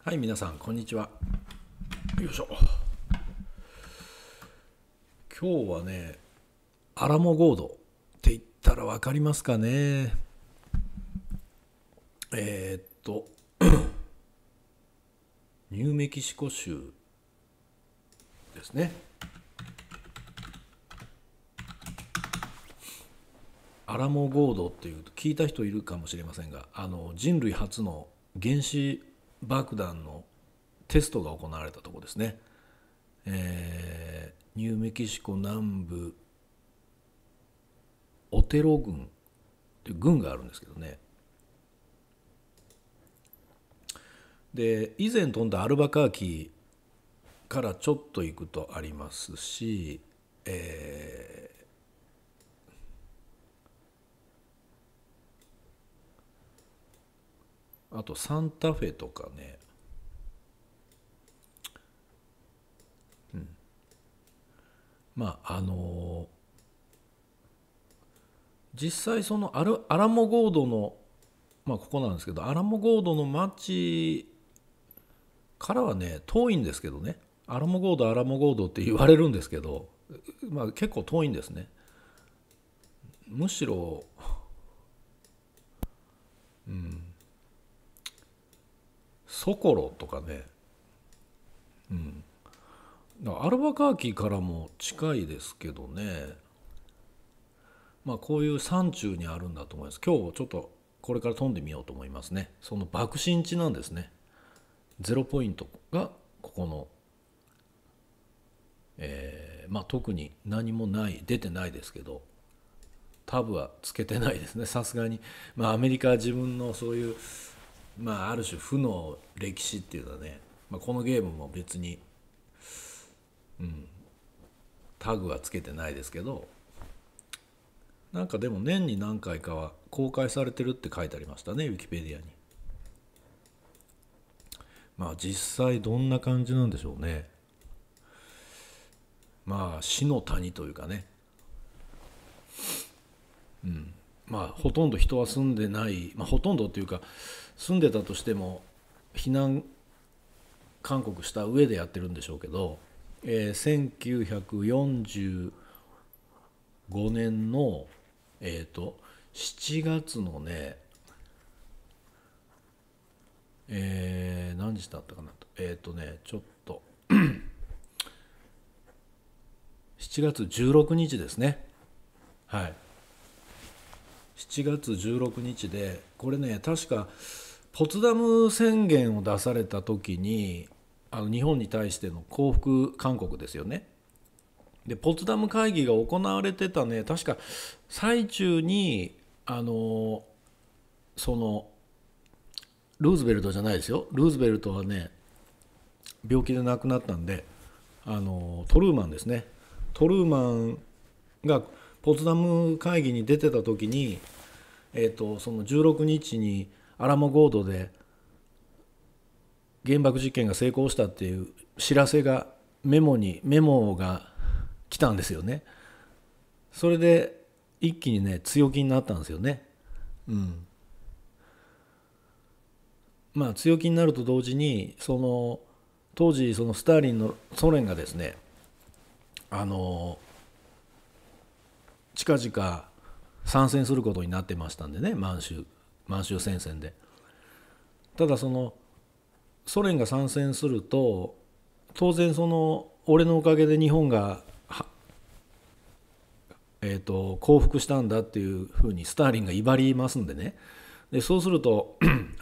はい、皆さん、こんにちは。よいしょ。今日はね、アラモゴードって言ったら分かりますかね。えーっと、ニューメキシコ州ですね。アラモゴードっていうと聞いた人いるかもしれませんが、人類初の原子爆弾のテストが行われたところですね。ニューメキシコ南部オテロ郡っていう郡があるんですけどね。で以前飛んだアルバカーキからちょっと行くとありますし、あとサンタフェとかね、まあ実際そのアラモゴードの、ここなんですけど、アラモゴードの町からはね遠いんですけどね、アラモゴードアラモゴードって言われるんですけど、結構遠いんですね。むしろソコロとかね、アルバカーキからも近いですけどね。こういう山中にあるんだと思います。今日ちょっとこれから飛んでみようと思いますね。その爆心地なんですね。ゼロポイントがここの、特に何もない出てないですけど、タブはつけてないですね、さすがに。アメリカは自分のそういう、ある種負の歴史っていうのはね、このゲームも別にタグはつけてないですけど、なんかでも年に何回かは公開されてるって書いてありましたね、ウィキペディアに。実際どんな感じなんでしょうね。死の谷というかね、ほとんど人は住んでない、ほとんどっていうか住んでたとしても避難勧告した上でやってるんでしょうけど、1945年の、7月のね、何日だったかなと、ちょっと7月16日ですね。はい、7月16日で、これね確かポツダム宣言を出された時に日本に対しての降伏勧告ですよね。でポツダム会議が行われてたね、確か最中にそのルーズベルトじゃないですよ、ルーズベルトはね病気で亡くなったんで、トルーマンですね、トルーマンがポツダム会議に出てた時に、その16日にアラモゴードで原爆実験が成功したっていう知らせがメモが来たんですよね。それで一気にね強気になったんですよね。強気になると同時に、その当時そのスターリンのソ連がですね、近々参戦することになってましたんでね、満州戦線で。ただそのソ連が参戦すると、当然その俺のおかげで日本が降伏したんだっていうふうにスターリンが威張りますんでね。でそうすると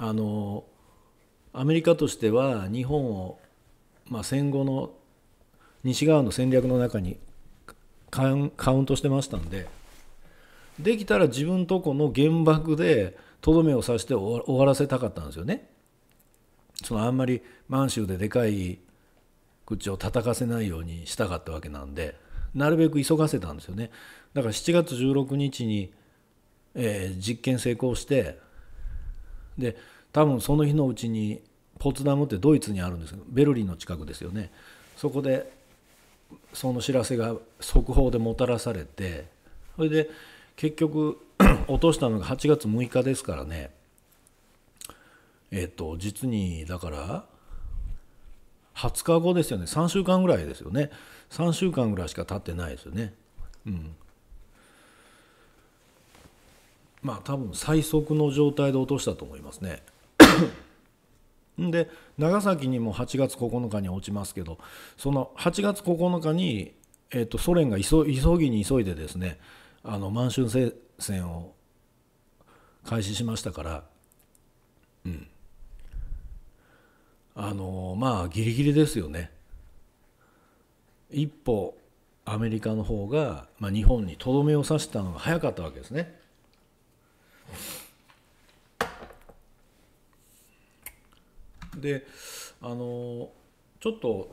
アメリカとしては日本を、戦後の西側の戦略の中にカウントしてましたんで、できたら自分とこの原爆でとどめを刺して終わらせたかったんですよね。あんまり満州ででかい口を叩かせないようにしたかったわけなんで、なるべく急がせたんですよね。だから7月16日に、実験成功して、で多分その日のうちにポツダムってドイツにあるんですけど、ベルリンの近くですよね。そこでその知らせが速報でもたらされて、それで結局落としたのが8月6日ですからね。実にだから 20日後ですよね。3週間ぐらいですよね。3週間ぐらいしか経ってないですよね。まあ多分最速の状態で落としたと思いますね。で長崎にも8月9日に落ちますけど、その8月9日に、ソ連が急ぎに急いでですね、満州戦線を開始しましたから、まあギリギリですよね。一歩アメリカの方が、日本にとどめを刺したのが早かったわけですね。でちょっと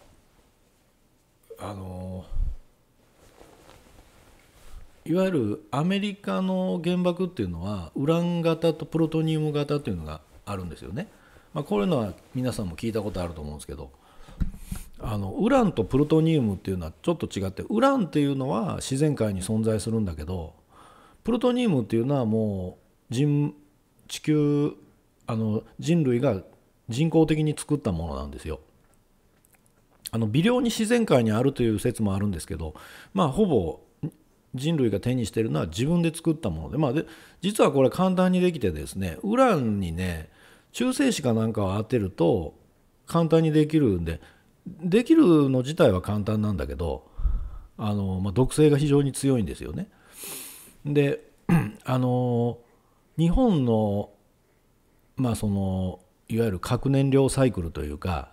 いわゆるアメリカの原爆っていうのはウラン型とプルトニウム型っていうのがあるんですよね。こういうのは皆さんも聞いたことあると思うんですけど、ウランとプルトニウムっていうのはちょっと違って、ウランっていうのは自然界に存在するんだけど、プルトニウムっていうのはもう地球人類が人工的に作ったものなんですよ。微量に自然界にあるという説もあるんですけど、ほぼ人類が手にしているのは自分で作ったもので、実はこれ簡単にできてですね、ウランにね中性子かなんかを当てると簡単にできるんで、できるの自体は簡単なんだけど、毒性が非常に強いんですよね。で日本のそのいわゆる核燃料サイクルというか、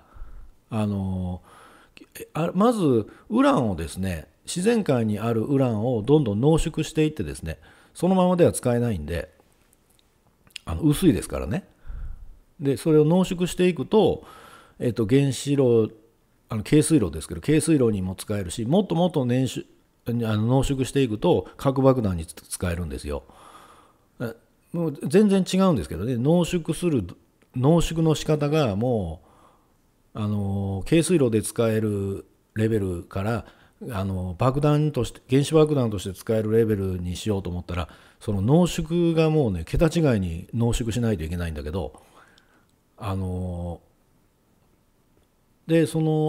まずウランをですね、自然界にあるウランをどんどん濃縮していってですね、そのままでは使えないんで、薄いですからね。でそれを濃縮していくと、原子炉軽水炉ですけど、軽水炉にも使えるし、もっともっと濃縮していくと核爆弾に使えるんですよ。もう全然違うんですけどね、濃縮の仕方がもう軽水炉で使えるレベルから爆弾として原子爆弾として使えるレベルにしようと思ったら、その濃縮がもうね桁違いに濃縮しないといけないんだけど、で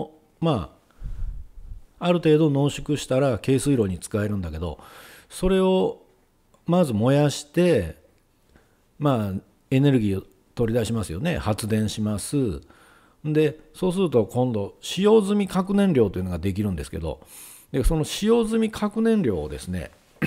ある程度濃縮したら軽水炉に使えるんだけど、それをまず燃やしてエネルギーを取り出しますよね。発電します。でそうすると今度使用済み核燃料というのができるんですけど、でその使用済み核燃料をですね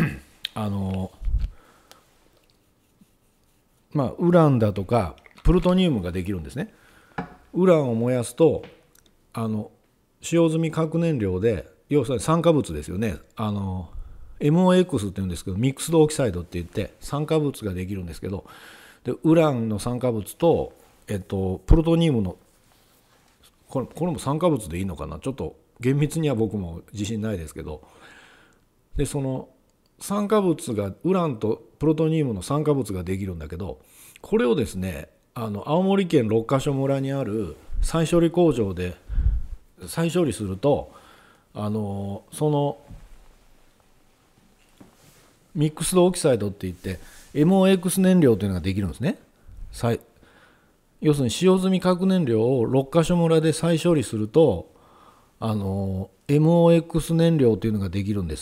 ウランだとかプルトニウムができるんですね。ウランを燃やすと使用済み核燃料で、要するに酸化物ですよね。MOX っていうんですけど、ミックスドオキサイドって言って酸化物ができるんですけど、でウランの酸化物と、プルトニウムのこれも酸化物でいいのかな、ちょっと厳密には僕も自信ないですけど、でその酸化物がウランとプルトニウムの酸化物ができるんだけど、これをですね青森県六ヶ所村にある再処理工場で再処理するとそのミックスドオキサイドっていって MOX 燃料というのができるんですね。要するに使用済み核燃料を六ヶ所村で再処理するとMOX 燃料というのができるんです。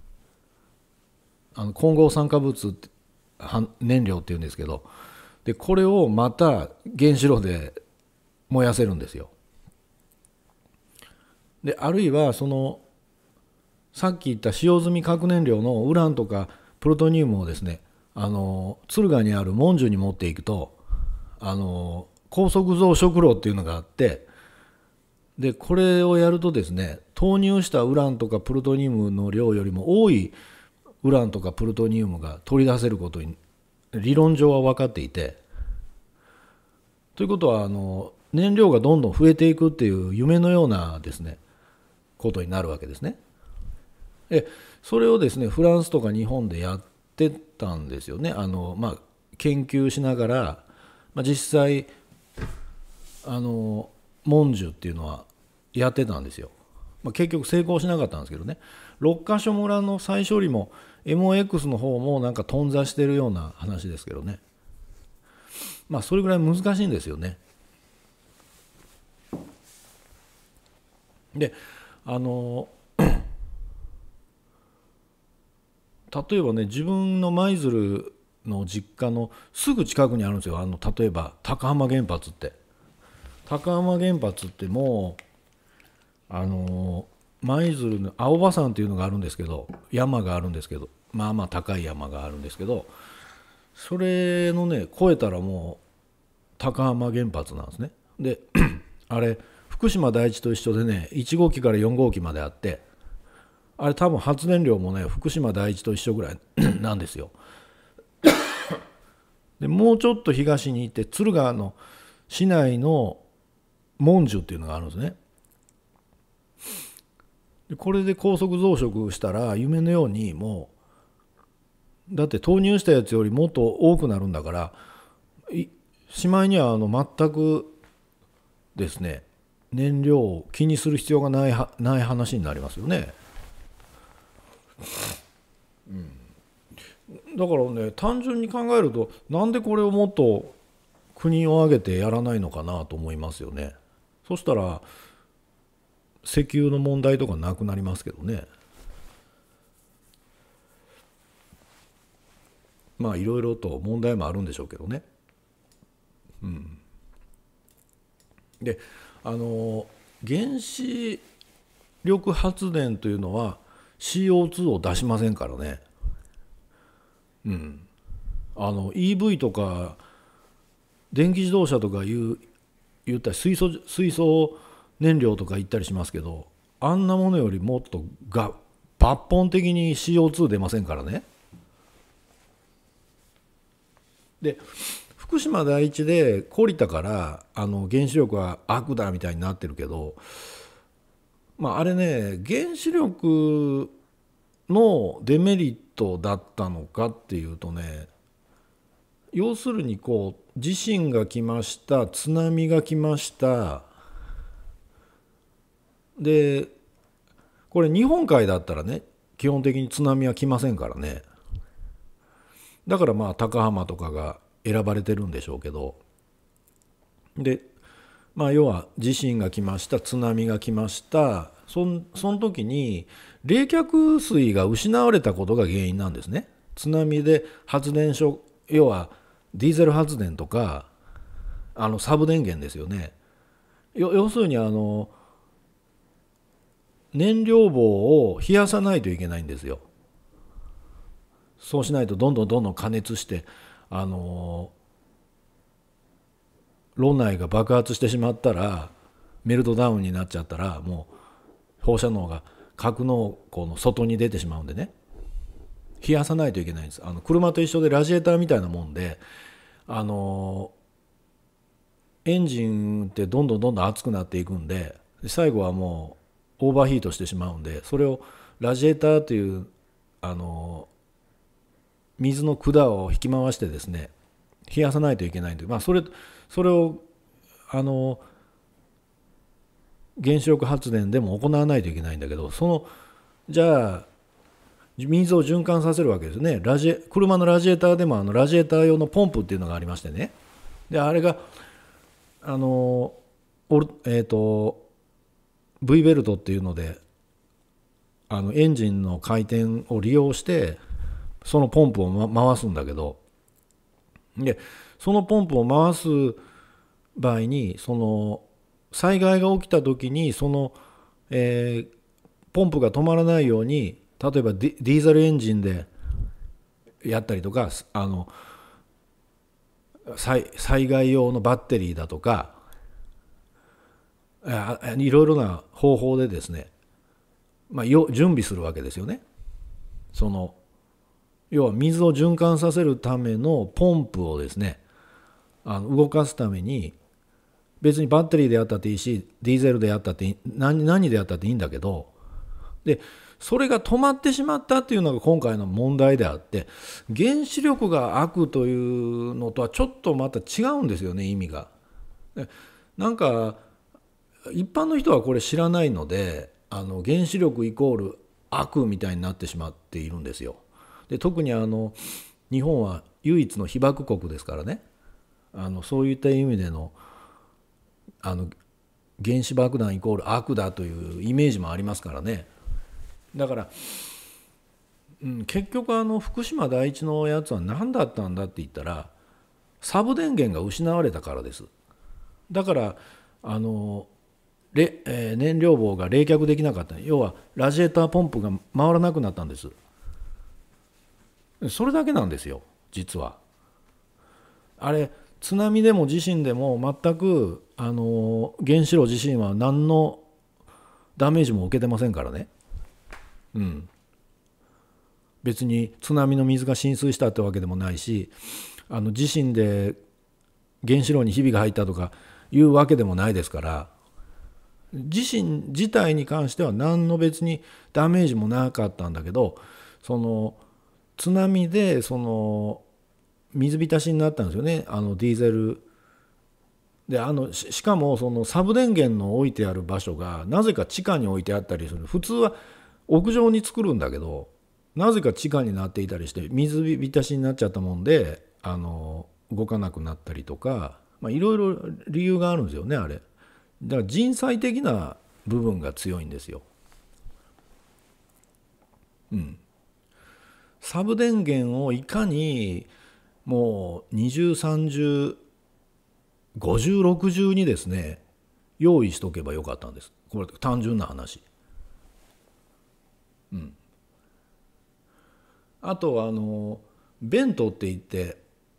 混合酸化物燃料っていうんですけど、でこれをまた原子炉で燃やせるんですよ。であるいはさっき言った使用済み核燃料のウランとかプルトニウムをですね敦賀にある文殊に持っていくと高速増殖炉っていうのがあって、でこれをやるとですね、投入したウランとかプルトニウムの量よりも多いウランとかプルトニウムが取り出せることに理論上は分かっていて、ということは燃料がどんどん増えていくっていう夢のようなですねことになるわけですね。でそれをですねフランスとか日本でやってたんですよね。研究しながら、実際文殊っていうのはやってたんですよ。結局成功しなかったんですけどね。六ヶ所村の再処理も MOX の方もなんか頓挫してるような話ですけどね。それぐらい難しいんですよね。 であの例えばね、自分の舞鶴の実家のすぐ近くにあるんですよ。例えば高浜原発って。高浜原発ってもう舞鶴の青葉山っていうのがあるんですけど、山があるんですけど、まあまあ高い山があるんですけど、それのね越えたらもう高浜原発なんですね。であれ福島第一と一緒でね、1号機から4号機まであって、あれ多分発電量もね福島第一と一緒ぐらいなんですよ。でもうちょっと東に行って敦賀の市内の文殊っていうのがあるんですね。でこれで高速増殖したら夢のようにもうだって投入したやつよりもっと多くなるんだから、しまいには全くですね燃料を気にする必要がない話になりますよね。だからね単純に考えるとなんでこれをもっと国を挙げてやらないのかなと思いますよね。そしたら石油の問題とかなくなりますけどね。まあいろいろと問題もあるんでしょうけどね。で原子力発電というのは CO2 を出しませんからね。EV とか電気自動車とか言ったり水素燃料とか言ったりしますけど、あんなものよりもっと抜本的に CO2 出ませんからね。で福島第一で懲りたから原子力は悪だみたいになってるけど、まああれね原子力のデメリットだったのかっていうとね、要するにこう地震が来ました、津波が来ました。でこれ日本海だったらね基本的に津波は来ませんからね。だからまあ高浜とかが選ばれてるんでしょうけど、でまあ要は地震が来ました、津波が来ました、その時に冷却水が失われたことが原因なんですね。津波で発電所、要はディーゼル発電とかサブ電源ですよね。要するに燃料棒を冷やさないといけないんですよ。そうしないとどんどん加熱して炉内が爆発してしまったら、メルトダウンになっちゃったらもう放射能が格納庫の外に出てしまうんでね、冷やさないといけないんです。車と一緒でラジエーターみたいなもんで、エンジンってどんどん熱くなっていくんで、最後はもうオーバーヒートしてしまうんで、それをラジエーターという水の管を引き回してですね冷やさないといけないんで、まあ、それを原子力発電でも行わないといけないんだけど、じゃあ水を循環させるわけですね。車のラジエーターでもラジエーター用のポンプっていうのがありましてね。であれがV ベルトっていうのでエンジンの回転を利用してそのポンプを、回すんだけど、でそのポンプを回す場合に災害が起きた時にポンプが止まらないように、例えばディーゼルエンジンでやったりとか災害用のバッテリーだとかいろいろな方法でですね、準備するわけですよね。要は水を循環させるためのポンプをですね動かすために、別にバッテリーでやったっていいしディーゼルでやったっていい、何でやったっていいんだけど、でそれが止まってしまったっていうのが今回の問題であって、原子力が悪というのとはちょっとまた違うんですよね、意味が。なんか一般の人はこれ知らないので原子力イコール悪みたいになってしまっているんですよ。で特に日本は唯一の被爆国ですからね、そういった意味での原子爆弾イコール悪だというイメージもありますからね。だから、結局福島第一のやつは何だったんだって言ったら、サブ電源が失われたからです。だから燃料棒が冷却できなかった。要はラジエーターポンプが回らなくなったんです。それだけなんですよ実は。あれ津波でも地震でも全く原子炉自身は何のダメージも受けてませんからね。別に津波の水が浸水したってわけでもないし、地震で原子炉にひびが入ったとかいうわけでもないですから、地震自体に関しては何の別にダメージもなかったんだけど、その津波で水浸しになったんですよね、ディーゼルで。しかもそのサブ電源の置いてある場所がなぜか地下に置いてあったりする。普通は屋上に作るんだけど、なぜか地下になっていたりして水浸しになっちゃったもんで動かなくなったりとか、いろいろ理由があるんですよねあれ。だから人災的な部分が強いんですよ。サブ電源をいかにもう20、30、50、60にですね用意しとけばよかったんです。これ単純な話。あとベントって言って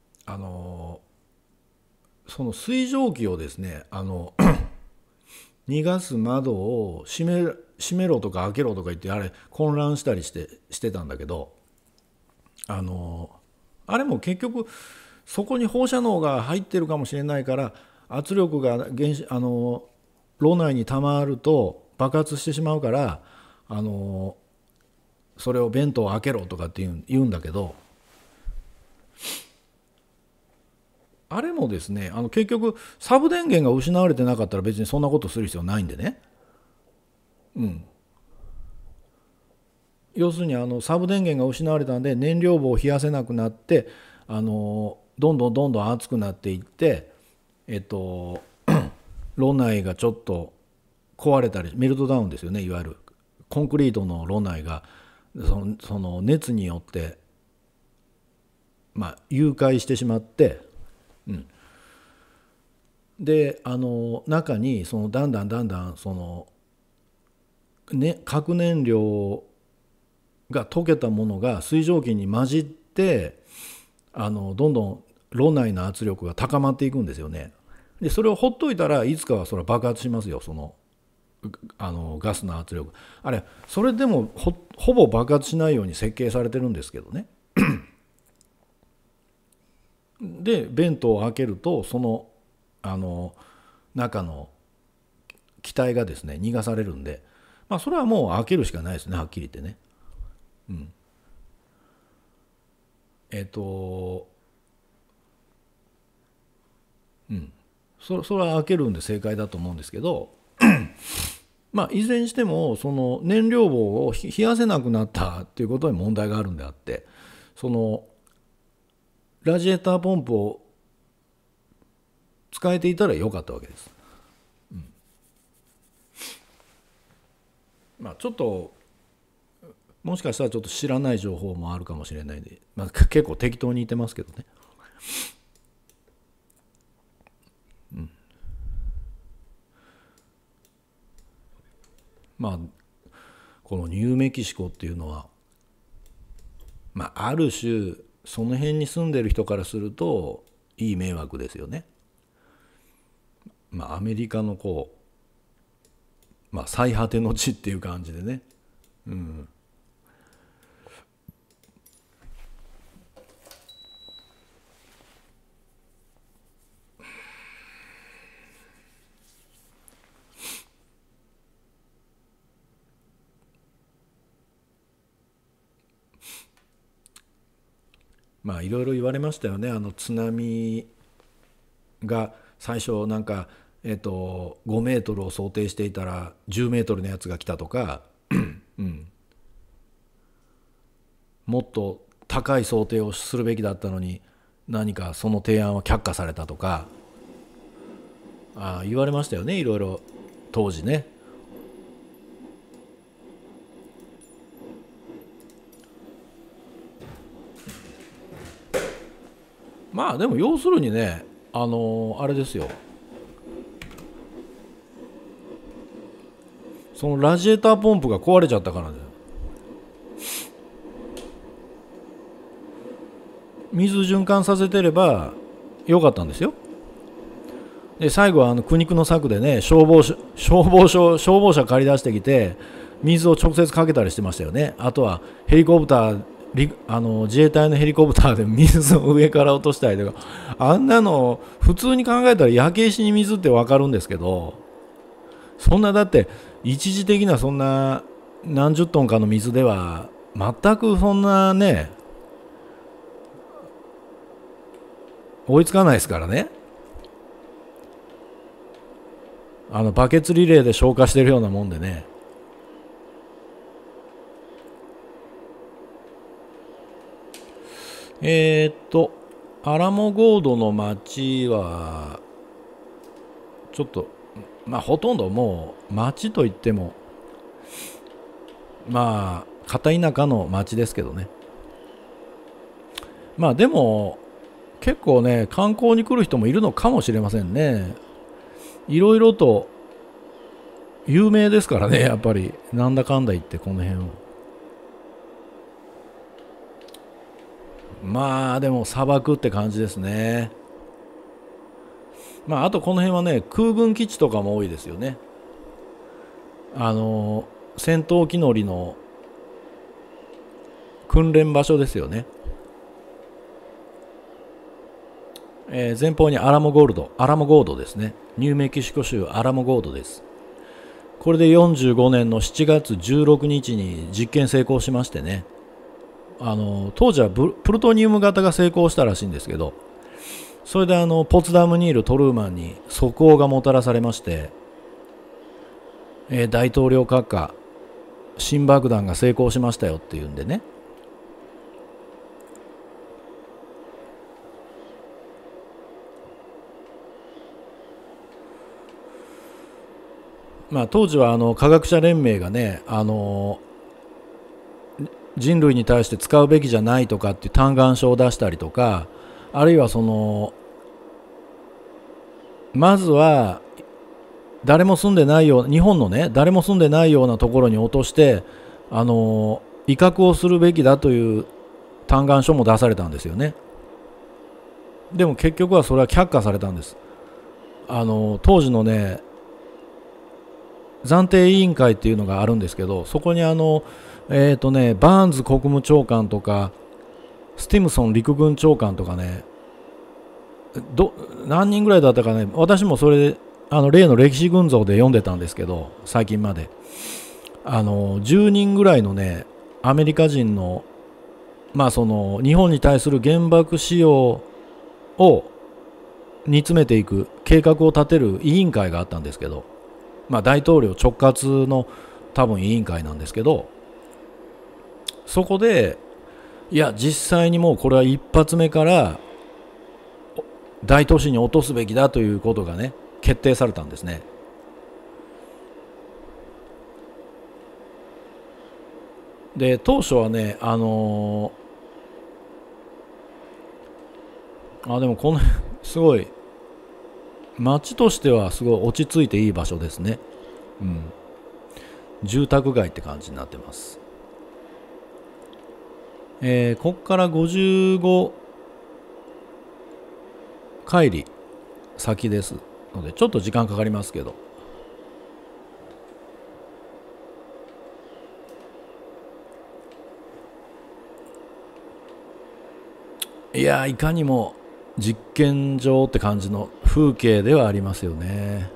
その水蒸気をですね逃がす窓を閉めろとか開けろとか言ってあれ混乱したりしてたんだけど、あれも結局そこに放射能が入ってるかもしれないから、圧力が炉内にたまると爆発してしまうからそれをベントを開けろとかって言うんだけど、あれもですね結局サブ電源が失われてなかったら別にそんなことする必要ないんでね。要するにサブ電源が失われたんで燃料棒を冷やせなくなってどんどん熱くなっていって炉内がちょっと壊れたりメルトダウンですよね。いわゆるコンクリートの炉内がその熱によって融解してしまって、で中にだんだん核燃料が溶けたものが水蒸気に混じってどんどん炉内の圧力が高まっていくんですよね。でそれをほっといたらいつかはそれは爆発しますよ。ガスの圧力あれそれでもほぼ爆発しないように設計されてるんですけどね。でベントを開けると中の気体がですね逃がされるんで、それはもう開けるしかないですね、はっきり言ってね。それは開けるんで正解だと思うんですけどいずれにしてもその燃料棒を冷やせなくなったっていうことに問題があるんであって、ラジエーターポンプを使えていたらよかったわけです。ちょっともしかしたらちょっと知らない情報もあるかもしれないんで、結構適当に言ってますけどね。このニューメキシコっていうのは、ある種その辺に住んでる人からするといい迷惑ですよね。アメリカの最果ての地っていう感じでね。いろいろ言われましたよね。津波が最初5メートルを想定していたら10メートルのやつが来たとか、もっと高い想定をするべきだったのに何かその提案は却下されたとか言われましたよね、いろいろ。 当時ね。まあでも要するにね、あれですよ、そのラジエーターポンプが壊れちゃったからね、水循環させてればよかったんですよ。で最後は苦肉の策でね、消防車借り出してきて水を直接かけたりしてましたよね。あとはヘリコプター、自衛隊のヘリコプターで水を上から落としたりとか、あんなの普通に考えたら焼け石に水って分かるんですけど、そんなだって一時的なそんな何十トンかの水では全くそんなね追いつかないですからね。バケツリレーで消火してるようなもんでね。アラモゴードの町はちょっとほとんどもう町といっても片田舎の町ですけどね。でも結構ね観光に来る人もいるのかもしれませんね。いろいろと有名ですからね、やっぱりなんだかんだ言ってこの辺は。でも砂漠って感じですね。あとこの辺はね空軍基地とかも多いですよね。戦闘機乗りの訓練場所ですよね。前方にアラモゴードですね。ニューメキシコ州アラモゴードです。これで45年の7月16日に実験成功しましてね、当時はプルトニウム型が成功したらしいんですけど、それでポツダムニール・トルーマンに即応がもたらされまして、大統領閣下新爆弾が成功しましたよっていうんでね。当時は科学者連盟がね、人類に対して使うべきじゃないとかっていう嘆願書を出したりとか、あるいはまずは誰も住んでないような日本のね誰も住んでないようなところに落として威嚇をするべきだという嘆願書も出されたんですよね。でも結局はそれは却下されたんです。当時のね暫定委員会っていうのがあるんですけど、そこにバーンズ国務長官とかスティムソン陸軍長官とかね、何人ぐらいだったかね、私もそれで例の歴史群像で読んでたんですけど、最近まで10人ぐらいのねアメリカ人の日本に対する原爆使用を煮詰めていく計画を立てる委員会があったんですけど、大統領直轄の多分委員会なんですけど、そこでいや実際にもうこれは一発目から大都市に落とすべきだということがね決定されたんですね。で当初はねでもこのすごい町としてはすごい落ち着いていい場所ですね。住宅街って感じになってます。こっから55帰り先ですのでちょっと時間かかりますけど、いやいかにも実験場って感じの風景ではありますよね。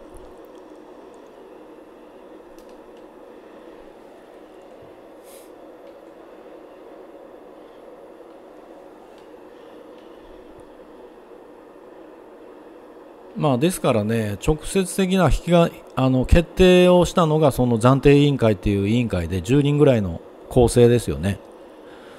ですからね直接的な決定をしたのがその暫定委員会っていう委員会で10人ぐらいの構成ですよね。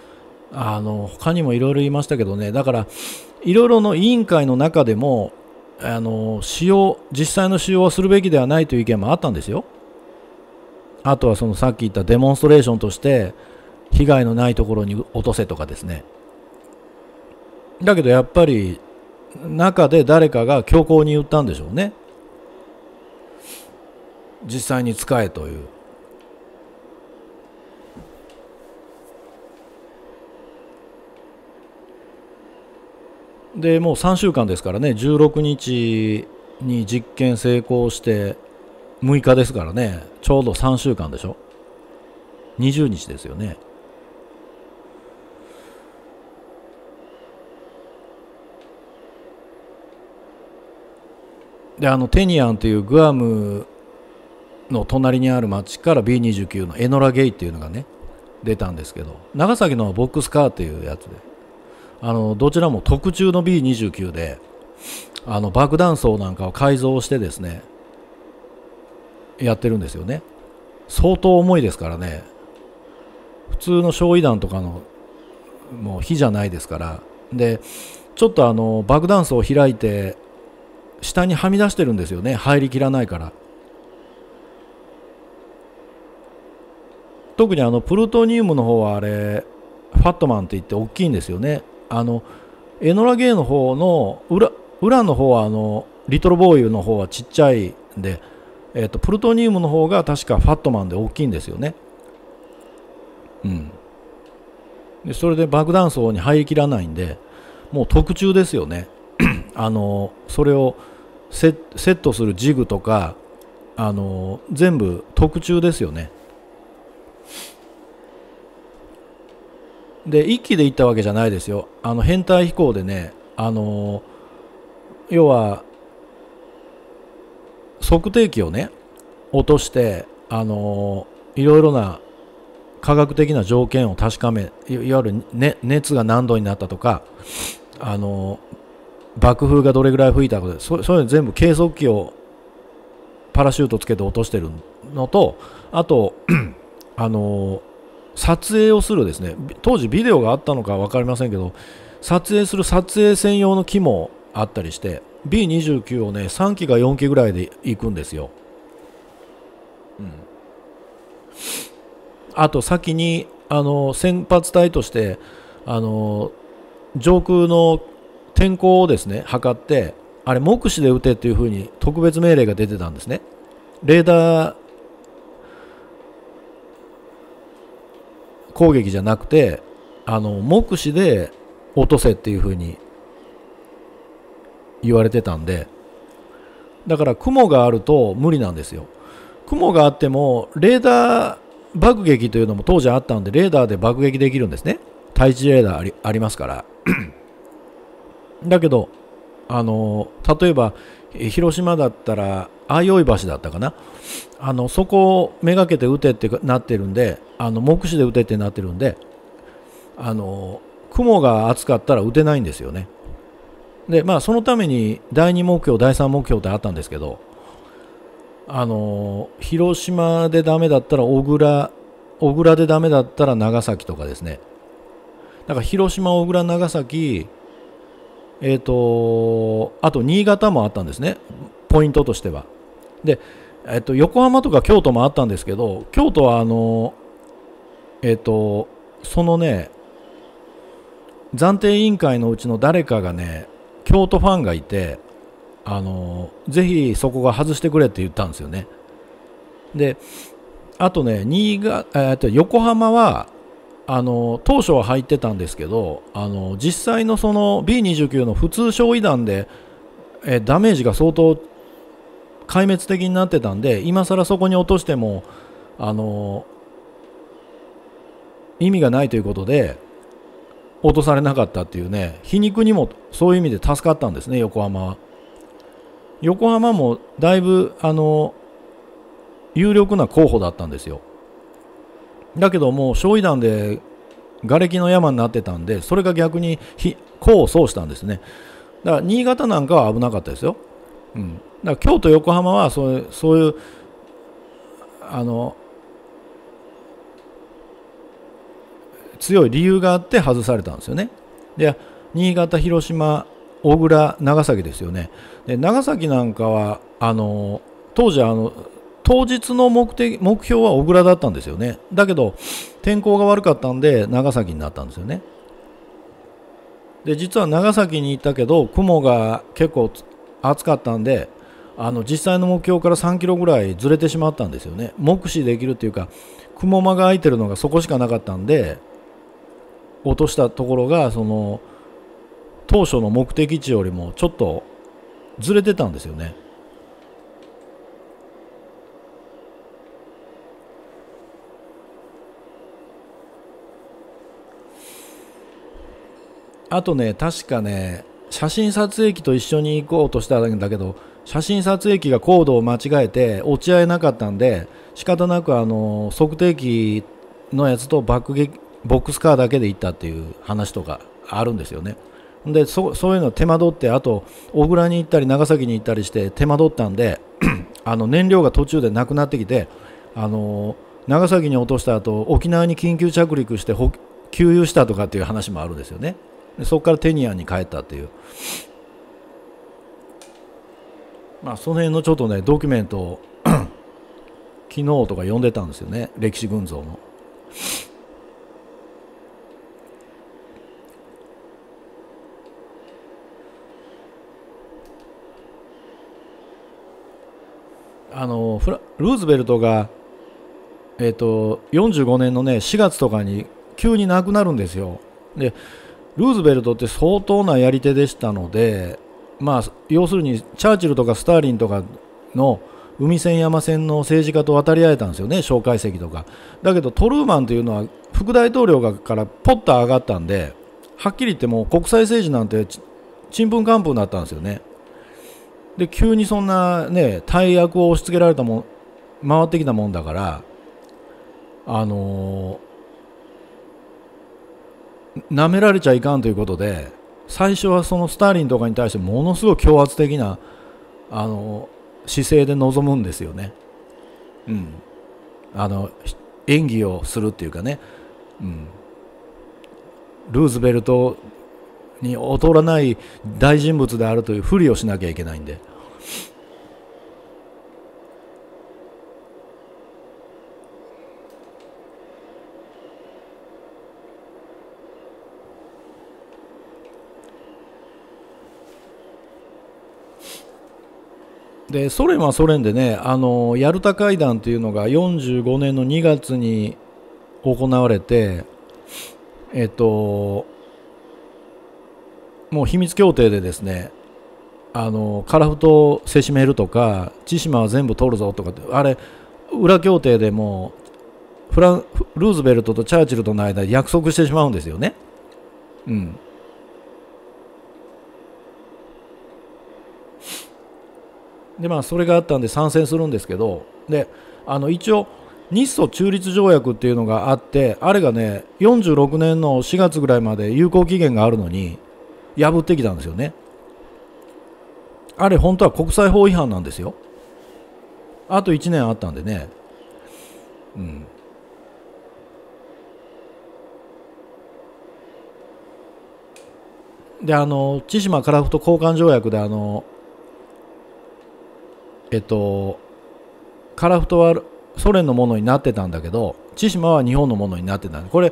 他にもいろいろ言いましたけどね、だからいろいろの委員会の中でも実際の使用はするべきではないという意見もあったんですよ。あとはそのさっき言ったデモンストレーションとして被害のないところに落とせとかですね。だけどやっぱり中で誰かが強硬に言ったんでしょうね。実際に使えという。でもう3週間ですからね、16日に実験成功して6日ですからね、ちょうど3週間でしょ。20日ですよね。でテニアンというグアムの隣にある町から B29 のエノラゲイっていうのがね出たんですけど、長崎のボックスカーっていうやつで、どちらも特注の B29 で爆弾倉なんかを改造してですねやってるんですよね。相当重いですからね。普通の焼夷弾とかのもう火じゃないですから。でちょっと爆弾倉を開いて下にはみ出してるんですよね、入りきらないから。特にプルトニウムの方はあれファットマンって言って大きいんですよね。エノラゲーの方の裏の方はリトルボーイの方はちっちゃいんで、プルトニウムの方が確かファットマンで大きいんですよね。でそれで爆弾倉に入りきらないんで、もう特注ですよね。それをセットするジグとか全部特注ですよね。で1機で行ったわけじゃないですよ。編隊飛行でね、要は測定器をね落としていろいろな科学的な条件を確かめ、いわゆる、熱が何度になったとか爆風がどれぐらい吹いたとか、そういうの全部計測器をパラシュートつけて落としてるのと、あと撮影をするですね、当時ビデオがあったのか分かりませんけど、撮影する撮影専用の機もあったりして B29 をね3機か4機ぐらいで行くんですよ。あと先に先発隊として上空の天候をですね測って、あれ目視で撃てっていう風に特別命令が出てたんですね。レーダー攻撃じゃなくて目視で落とせっていう風に言われてたんで、だから雲があると無理なんですよ。雲があってもレーダー爆撃というのも当時あったんで、レーダーで爆撃できるんですね。対地レーダーありますからだけど例えば広島だったら相生橋だったかな、そこをめがけて撃てってなってるんで、目視で撃てってなってるんで、雲が厚かったら撃てないんですよね。でそのために第2目標第3目標ってあったんですけど、広島でダメだったら小倉でダメだったら長崎とかですね。だから広島、小倉、長崎、あと新潟もあったんですね、ポイントとしては。で、横浜とか京都もあったんですけど、京都はそのね暫定委員会のうちの誰かがね京都ファンがいて、ぜひそこが外してくれって言ったんですよね。であとね横浜は当初は入ってたんですけど、実際のその B29 の普通焼夷弾でダメージが相当壊滅的になってたんで、今更そこに落としても意味がないということで落とされなかったっていうね、皮肉にもそういう意味で助かったんですね、横浜は。横浜もだいぶ有力な候補だったんですよ。だけどもう焼夷弾で瓦礫の山になってたんで、それが逆に功を奏したんですね。だから新潟なんかは危なかったですよ。だから京都、横浜はそういう強い理由があって外されたんですよね。で新潟、広島、 小倉、長崎ですよね。で長崎なんかは当時当日の目標は小倉だったんですよね。だけど天候が悪かったんで長崎になったんですよね。で実は長崎に行ったけど雲が結構暑かったんで実際の目標から3キロぐらいずれてしまったんですよね。目視できるっていうか雲間が空いてるのがそこしかなかったんで落としたところが当初の目的地よりもちょっとずれてたんですよね。あとね、確かね、写真撮影機と一緒に行こうとしたんだけど、写真撮影機がコードを間違えて落ち合えなかったんで、仕方なく測定器のやつとボックスカーだけで行ったっていう話とかあるんですよね。でそういうの手間取って、あと小倉に行ったり長崎に行ったりして手間取ったんで燃料が途中でなくなってきて、長崎に落とした後沖縄に緊急着陸して給油したとかっていう話もあるんですよね。でそこからテニアンに帰ったっていう、その辺のちょっとねドキュメントを昨日とか読んでたんですよね、歴史群像の。ルーズベルトが、45年のね4月とかに急に亡くなるんですよ。でルーズベルトって相当なやり手でしたので、要するにチャーチルとかスターリンとかの海戦山戦の政治家と渡り合えたんですよね、介石とか。だけどトルーマンというのは副大統領からポッと上がったんで、はっきり言ってもう国際政治なんてちんぷんかんぷんになったんですよね。で急にそんなね大役を押し付けられた回ってきたもんだから、舐められちゃいかんということで、最初はそのスターリンとかに対してものすごい強圧的な姿勢で臨むんですよね。演技をするっていうかね、ルーズベルトに劣らない大人物であるというふりをしなきゃいけないんで。でソ連はソ連でね、ヤルタ会談というのが45年の2月に行われて、もう秘密協定でですね、カラフトせしめるとか千島は全部取るぞとかって、あれ裏協定でもルーズベルトとチャーチルとの間で約束してしまうんですよね。でそれがあったんで参戦するんですけど、で一応日ソ中立条約っていうのがあって、あれがね46年の4月ぐらいまで有効期限があるのに破ってきたんですよね。あれ本当は国際法違反なんですよ。あと1年あったんでね。で千島カラフト交換条約でカラフトはソ連のものになってたんだけど、千島は日本のものになってたんで、これ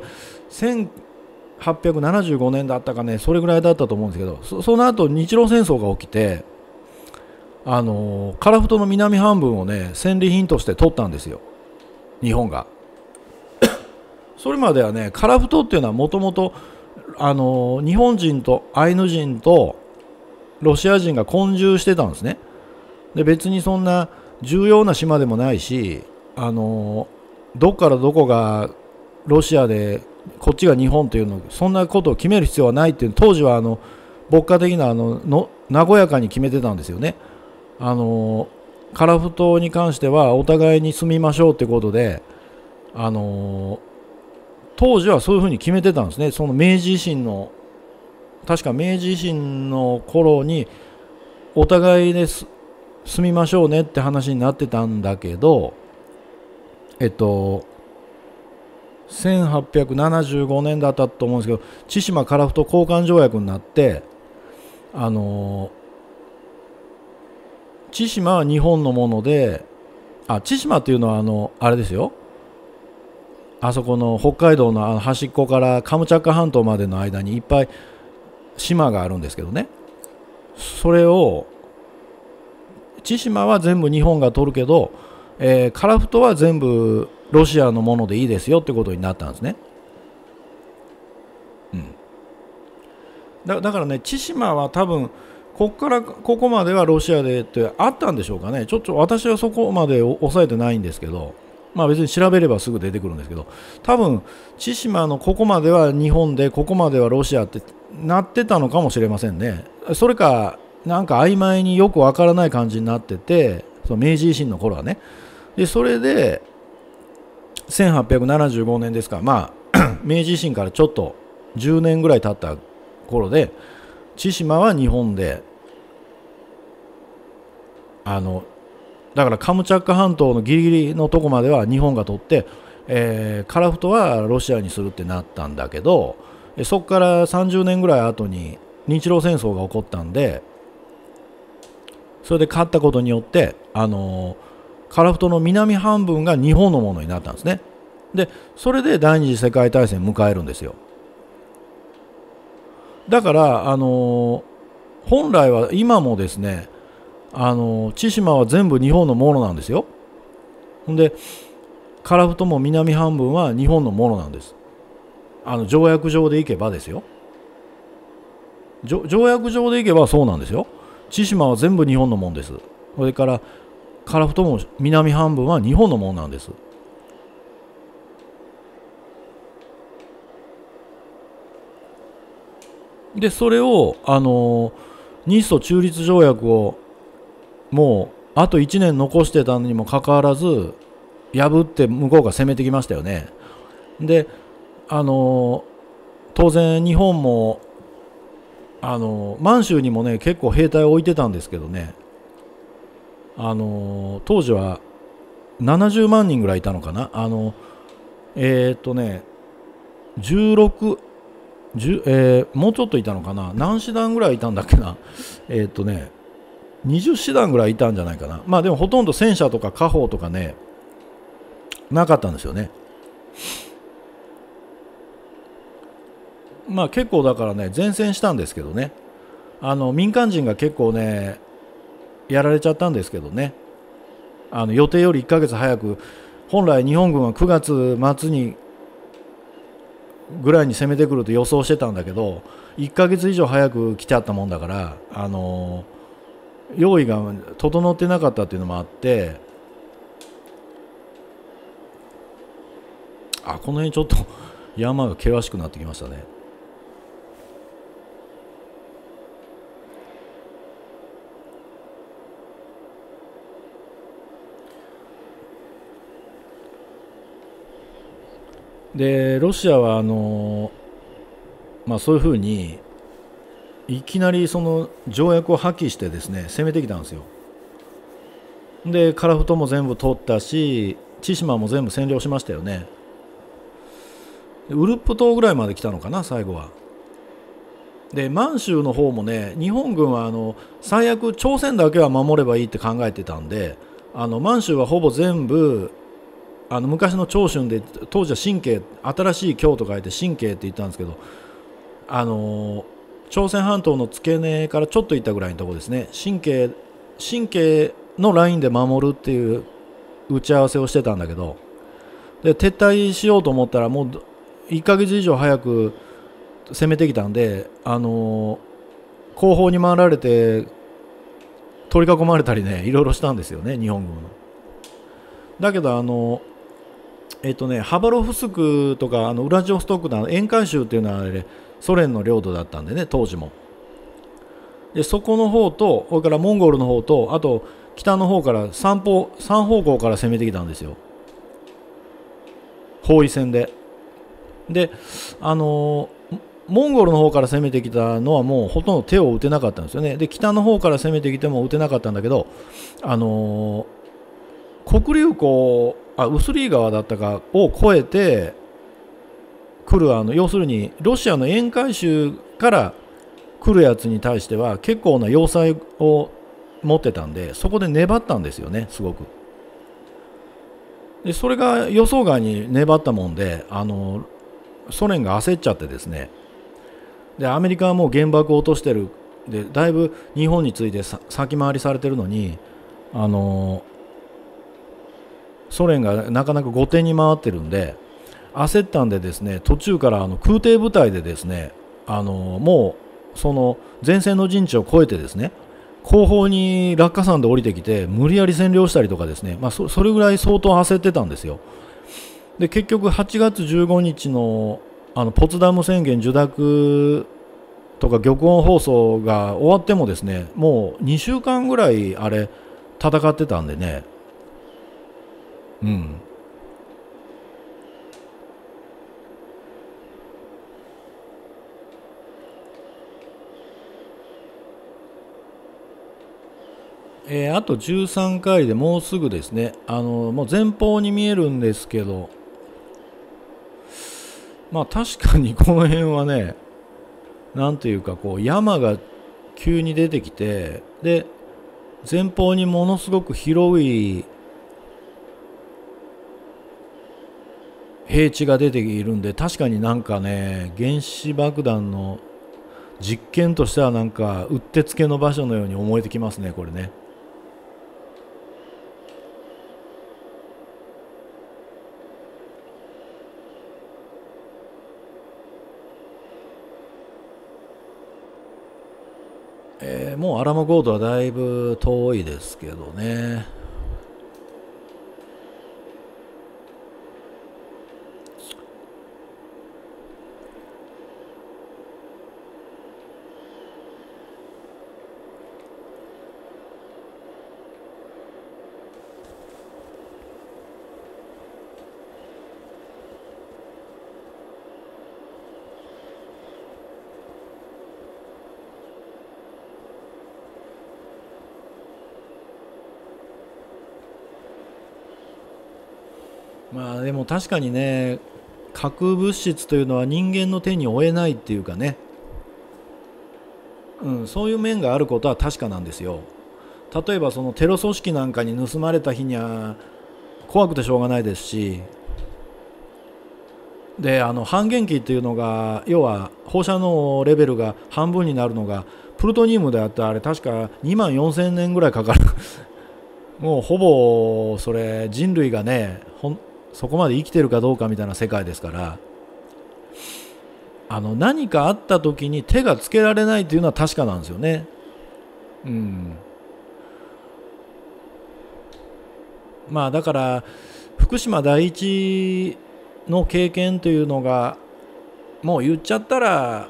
1875年だったかね、それぐらいだったと思うんですけど、その後日露戦争が起きて、カラフトの南半分をね戦利品として取ったんですよ、日本が。それまではねカラフトっていうのはもともと日本人とアイヌ人とロシア人が混住してたんですね。で別にそんな重要な島でもないし、どっからどこがロシアでこっちが日本というの、そんなことを決める必要はないっていう、当時は牧歌的な和やかに決めてたんですよね。カラフトに関してはお互いに住みましょうってことで、当時はそういうふうに決めてたんですね。その明治維新の確か明治維新の頃にお互いで住みましょうねって話になってたんだけど、1875年だったと思うんですけど、千島カラフト交換条約になって、 あの千島は日本のもので、千島っていうのはあれですよ、あそこの北海道の端っこからカムチャッカ半島までの間にいっぱい島があるんですけどね、それを千島は全部日本が取るけど、カラフトは全部ロシアのものでいいですよってことになったんですね。だからね、千島は多分ここからここまではロシアでってあったんでしょうかね。ちょっと私はそこまで抑えてないんですけど、まあ別に調べればすぐ出てくるんですけど、多分千島のここまでは日本でここまではロシアってなってたのかもしれませんね。それかなんか曖昧によくわからない感じになってて、その明治維新の頃はね。でそれで1875年ですか、まあ明治維新からちょっと10年ぐらい経った頃で、千島は日本で、だからカムチャッカ半島のギリギリのとこまでは日本が取って、カラフトはロシアにするってなったんだけど、そこから30年ぐらい後に日露戦争が起こったんで、それで勝ったことによってカラフトの南半分が日本のものになったんですね。でそれで第二次世界大戦を迎えるんですよ。だから本来は今もですね、千島は全部日本のものなんですよ。でカラフトも南半分は日本のものなんです。条約上でいけばですよ。条約上でいけばそうなんですよ。千島は全部日本のものです。それからカラフトも南半分は日本のものなんです。でそれを日ソ中立条約をもうあと1年残してたのにもかかわらず破って向こうが攻めてきましたよね。で当然日本も満州にもね結構兵隊を置いてたんですけどね、当時は70万人ぐらいいたのかな。16もうちょっといたのかな、何師団ぐらいいたんだっけな、20師団ぐらいいたんじゃないかな。まあでもほとんど戦車とか火砲とかねなかったんですよね。まあ結構だからね前線したんですけどね、民間人が結構ねやられちゃったんですけどね、予定より1ヶ月早く、本来日本軍は9月末にぐらいに攻めてくると予想してたんだけど、1ヶ月以上早く来ちゃったもんだから、用意が整ってなかったっていうのもあって、この辺ちょっと山が険しくなってきましたね。でロシアはそういうふうにいきなりその条約を破棄してですね攻めてきたんですよ。でカラフトも全部取ったし千島も全部占領しましたよね。ウルップ島ぐらいまで来たのかな最後は。で満州の方もね日本軍は最悪朝鮮だけは守ればいいって考えてたんで、満州はほぼ全部昔の長春で当時は新京、新しい京と書いて新京って言ったんですけど、朝鮮半島の付け根からちょっと行ったぐらいのところですね、新京のラインで守るっていう打ち合わせをしてたんだけど、で撤退しようと思ったらもう1ヶ月以上早く攻めてきたんで、後方に回られて取り囲まれたりねいろいろしたんですよね日本軍の。だけどハバロフスクとかウラジオストクの沿海州っていうのはあれソ連の領土だったんでね当時も。でそこの方とそれからモンゴルの方とあと北の方から3方向から攻めてきたんですよ包囲戦で。でモンゴルの方から攻めてきたのはもうほとんど手を打てなかったんですよね。で北の方から攻めてきても打てなかったんだけど黒竜江ウスリー川だったかを越えて来る要するにロシアの沿海州から来るやつに対しては結構な要塞を持ってたんで、そこで粘ったんですよね、すごく。でそれが予想外に粘ったもんで、ソ連が焦っちゃってですね、でアメリカはもう原爆を落としてるで、だいぶ日本について先回りされてるのに、ソ連がなかなか後手に回ってるんで焦ったんでですね、途中から空挺部隊でですね、もうその前線の陣地を越えてですね、後方に落下傘で降りてきて無理やり占領したりとかですね、それぐらい相当焦ってたんですよ。で結局8月15日のポツダム宣言受諾とか玉音放送が終わってもですね、もう2週間ぐらいあれ戦ってたんでね、あと13回でもうすぐですね、もう前方に見えるんですけど、確かにこの辺はね、なんというかこう山が急に出てきて、で前方にものすごく広い平地が出ているんで、確かになんかね、原子爆弾の実験としてはなんかうってつけの場所のように思えてきますね、これね。もうアラモゴードはだいぶ遠いですけどね。でも確かにね、核物質というのは人間の手に負えないっていうかね、そういう面があることは確かなんですよ。例えばそのテロ組織なんかに盗まれた日には怖くてしょうがないですし、で半減期っていうのが、要は放射能レベルが半分になるのがプルトニウムであって、あれ確か2万4000年ぐらいかかるもうほぼそれ人類がね、そこまで生きてるかどうかみたいな世界ですから、何かあった時に手がつけられないというのは確かなんですよね。だから福島第一の経験というのが、もう言っちゃったら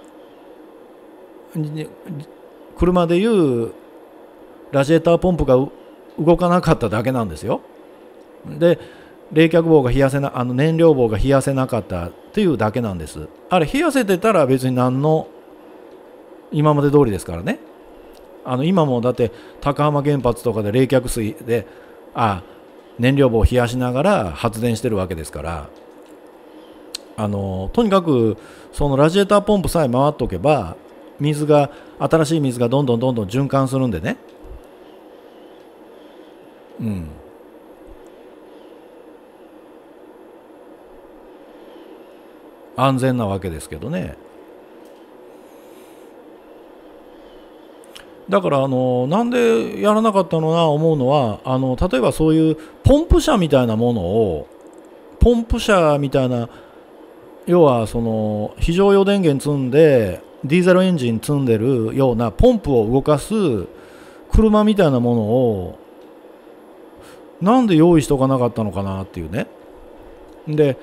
車でいうラジエーターポンプが動かなかっただけなんですよ。で冷却棒が冷やせな燃料棒が冷やせなかったっていうだけなんです。あれ冷やせてたら別に何の今まで通りですからね。今もだって高浜原発とかで冷却水で燃料棒を冷やしながら発電してるわけですから、とにかくそのラジエーターポンプさえ回っておけば、新しい水がどんどん循環するんでね、安全なわけですけどね。だからなんでやらなかったのな思うのは、例えばそういうポンプ車みたいなものを、要はその非常用電源積んでディーゼルエンジン積んでるようなポンプを動かす車みたいなものをなんで用意しとかなかったのかなっていうね。で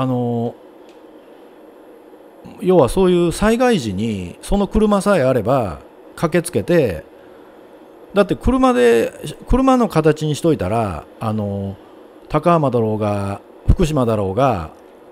要はそういう災害時にその車さえあれば駆けつけて、だって車の形にしといたら高浜だろうが福島だろうが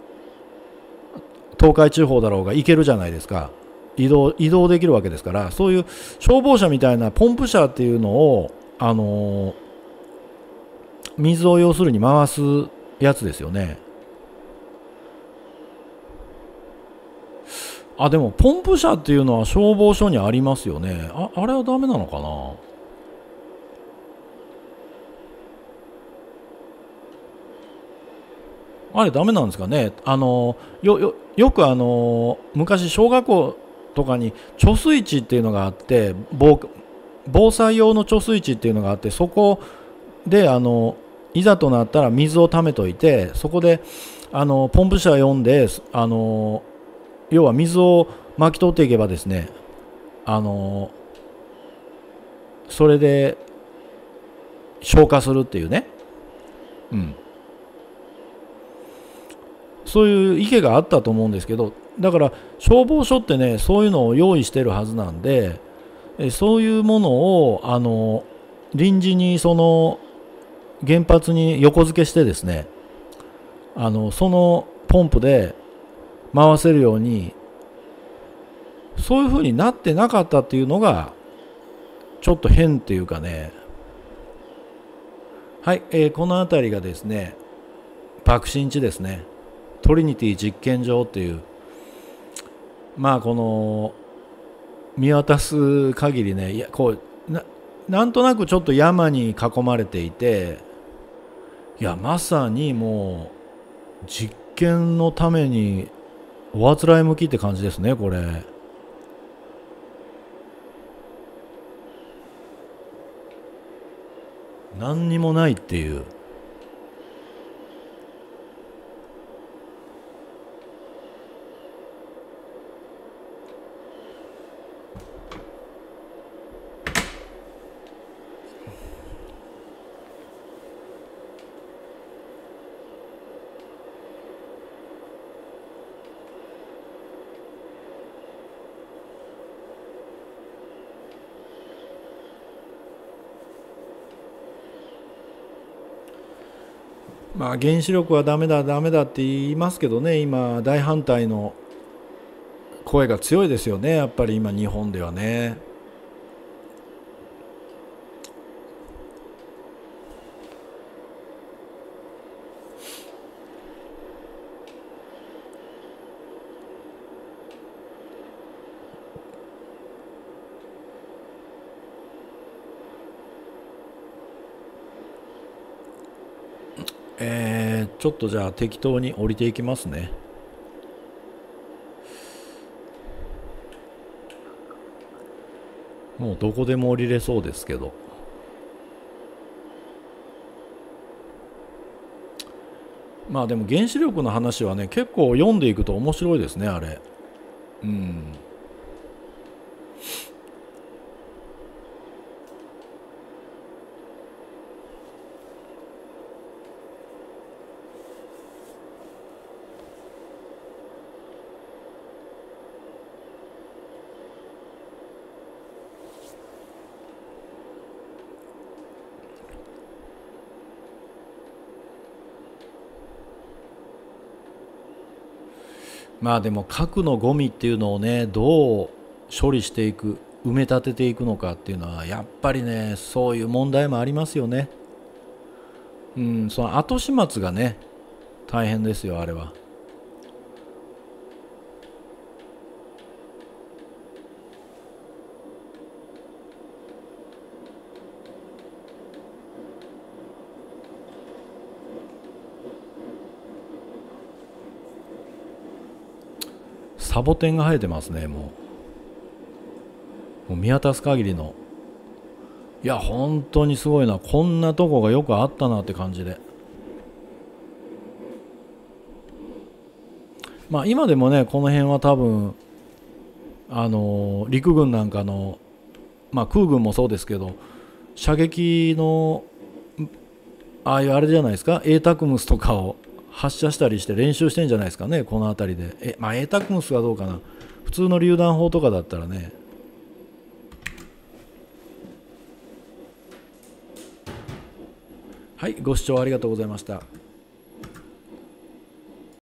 東海地方だろうが行けるじゃないですか。移動できるわけですから、そういう消防車みたいなポンプ車っていうのを水を要するに回すやつですよね。 あ、でもポンプ車っていうのは消防署にありますよね。あれはダメなのかな。あれダメなんですかね。よく昔小学校とかに貯水池っていうのがあって、防災用の貯水池っていうのがあって、そこでいざとなったら水を溜めといて、そこでポンプ車呼んで、要は水を巻き取っていけばですね、それで消火するっていうね、うん、そういう意があったと思うんですけど、だから消防署ってね、そういうのを用意してるはずなんで、そういうものを臨時にその原発に横付けしてですね、そのポンプで回せるように、そういう風になってなかったっていうのがちょっと変っていうかね。はい、この辺りがですね、爆心地ですね。トリニティ実験場っていう、まあこの見渡す限りね、なんとなくちょっと山に囲まれていて、いやまさにもう実験のためにおあつらい向きって感じですね、これ。何にもないっていう。まあ原子力はダメだダメだって言いますけどね、今大反対の声が強いですよね、やっぱり今日本ではね。ちょっとじゃあ適当に降りていきますね。もうどこでも降りれそうですけど。まあでも原子力の話はね、結構読んでいくと面白いですね、あれ。うん。まあでも核のゴミっていうのをね、どう処理していく、埋め立てていくのかっていうのはやっぱりね、そういう問題もありますよね。うん、その後始末がね、大変ですよ、あれは。サボテンが生えてますね、もう見渡す限りの。いや本当にすごいな、こんなとこがよくあったなって感じで。まあ今でもね、この辺は多分陸軍なんかの、まあ空軍もそうですけど、射撃のああいうあれじゃないですか、エータクムスとかを発射したりして練習してんじゃないですかね、この辺りで。まあエータクムスはどうかな、普通の榴弾砲とかだったらね。はい、ご視聴ありがとうございました。